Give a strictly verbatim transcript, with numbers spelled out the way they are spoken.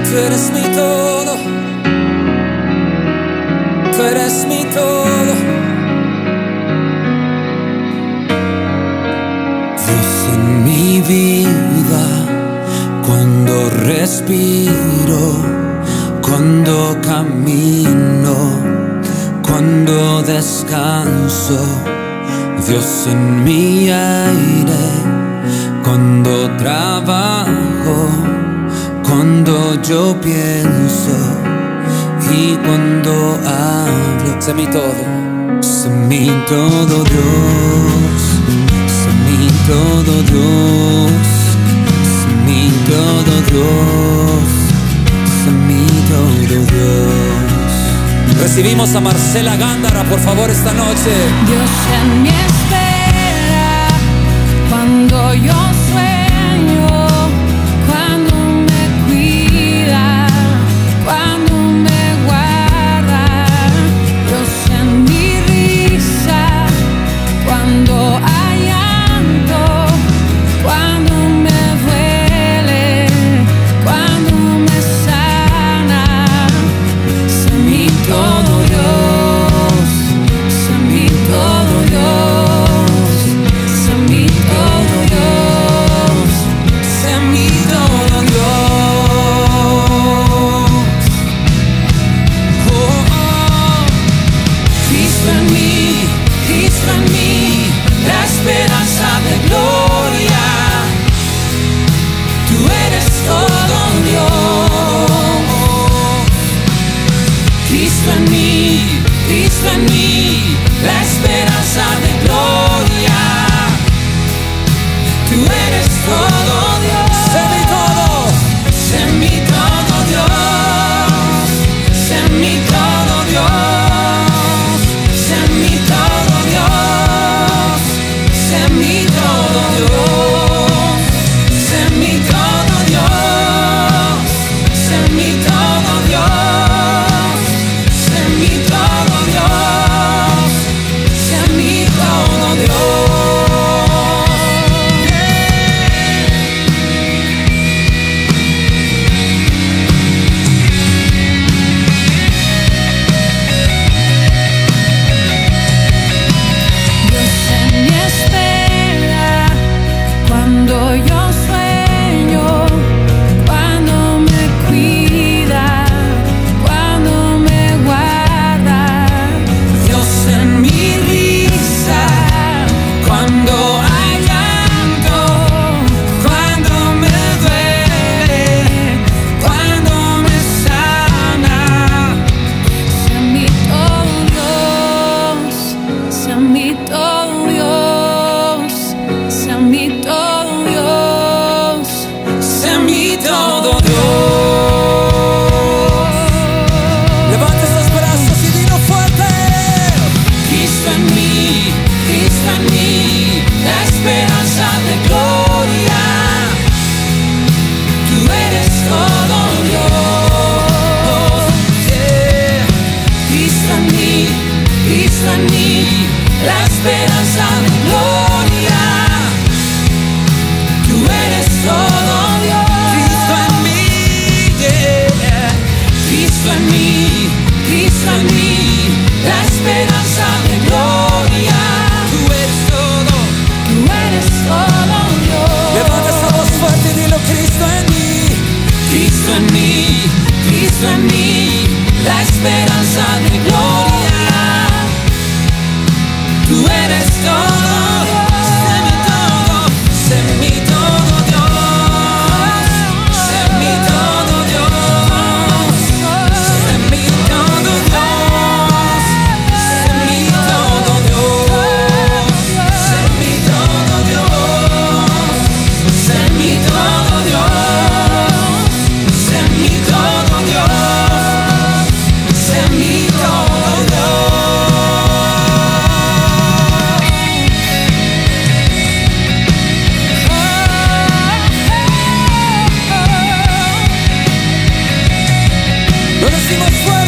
Tú eres mi todo, tú eres mi todo. Dios en mi vida, cuando respiro, cuando camino, cuando descanso. Dios en mi aire, cuando trabajo, cuando yo pienso y cuando hablo. Sé mi todo, sé mi todo Dios, sé mi todo Dios, sé mi todo Dios, sé mi todo Dios. Recibimos a Marcela Gándara, por favor, esta noche. Dios en mi espera, cuando yo sueño, cuando me cuida, cuando me guarda. Dios en mi risa, cuando hay llanto, cuando me duele, cuando me sana. Sé mi todo Dios, sé mi todo Dios, sé mi todo Dios, sé mi todo Dios. Oh, oh. Cristo en mí, Cristo en mí, la esperanza de gloria. Tú eres todo Dios. Cristo en mí, Cristo en mí, la esperanza de gloria. Tú eres todo Dios. Sé mi todo, Sé mi todo Dios, sé mi todo Dios, sé mi todo Dios, sé mi todo Dios, sé mi todo Dios, sé mi todo Dios, sé mi todo Dios, sé mi todo Dios. Dios en mi espera, cuando yo sueño, cuando me cuida, cuando me guarda. Dios en mi risa, cuando hay llanto, cuando me duele, cuando me sana. Sé mi todo Dios, sé mi todo Dios, sé mi todo Dios, sé mi todo Dios. levanta esos brazos y dilo fuerte. Cristo en mí, Cristo en mí, la esperanza de gloria. Tú eres todo Dios. Yeah. Cristo en mí, Cristo en mí, la esperanza de gloria. Tú eres todo Dios. Cristo en mí, yeah. Cristo en mí, Cristo en mí, la esperanza de gloria. Tú eres todo. Tú eres todo Dios. Levanta esa voz fuerte y dilo, Cristo en mí. Cristo en mí, Cristo en mí, la esperanza de gloria. Tú eres todo Dios. Sé mi todo, sé mi todo Dios. Sé mi todo Dios. Sé mi todo Dios. Sé mi todo Dios. Sé mi todo Dios. Sé mi todo Dios. Sé mi todo Dios. Sé mi todo Dios. Lo decimos fuerte.